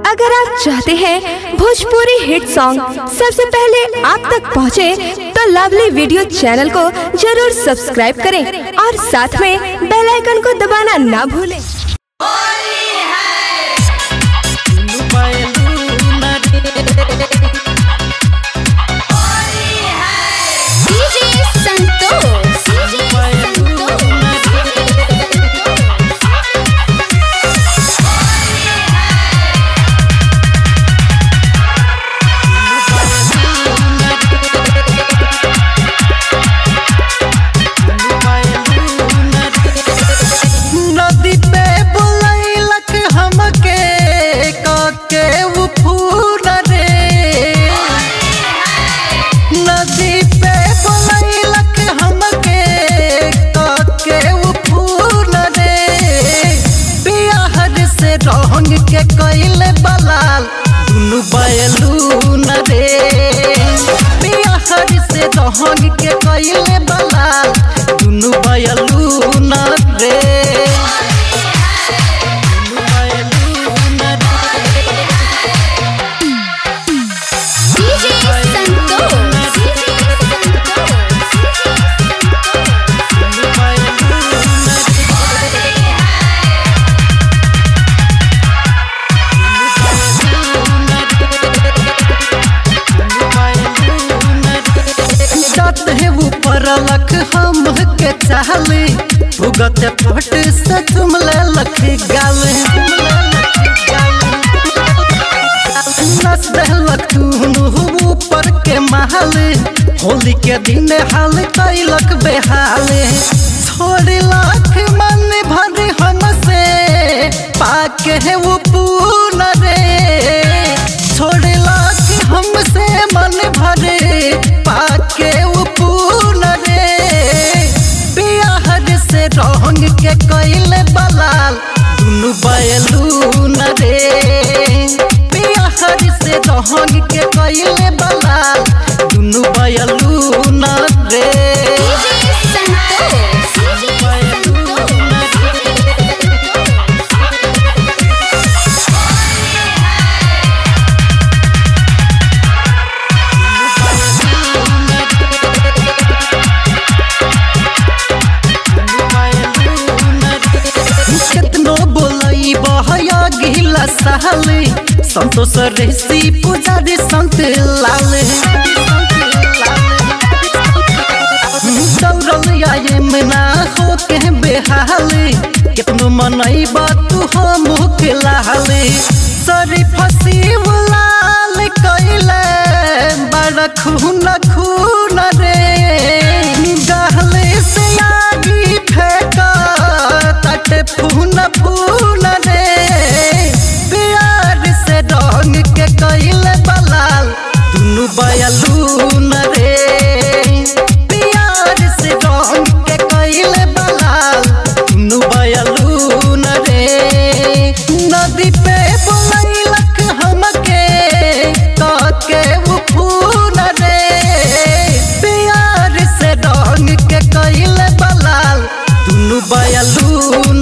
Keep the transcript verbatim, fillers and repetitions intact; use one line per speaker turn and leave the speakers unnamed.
अगर आप चाहते हैं भोजपुरी हिट सॉन्ग सबसे पहले आप तक पहुंचे, तो लवली वीडियो चैनल को जरूर सब्सक्राइब करें और साथ में बेल आइकन को दबाना ना भूलें।
के कइले बलाल दुनु बैलून रे, बिहार से रहंग के कइले बलाल दुनु बैलून रे। लख हम के चाहले भुगत पट से तुम ले लख गाल नस दहलक तू ऊपर के महल, होली के दिन हाल कैलक बेहाल। छोड़ लाख मन भर हमसे पाके है वो पून रे, छोड़ लाख हमसे मन भरे पाके वो पून रे। बिहार से रहंग के कइले बलाल दुनु बैलून रे, बिहार से रहंग के कइले बलाल दुनु बैलून रे। सहले संतोष रेसी पुजारी संत लाल दौड़ल आये मना हो के बेहाल, कितनो मनई बातू हो मुख लाल। सरी फसी लाल कैले बड़ा खून खून रे, गहले से आगी फेंका तटे फून फून रे। रंग के कइले बलाल दुनु बैलून रे, बिहार से रंग के कइले बलाल दुनु बैलून रे। नदी पे बोलैलक हमके काके वो फून रे, बिहार से रंग के कइले बलाल दुनु बैलून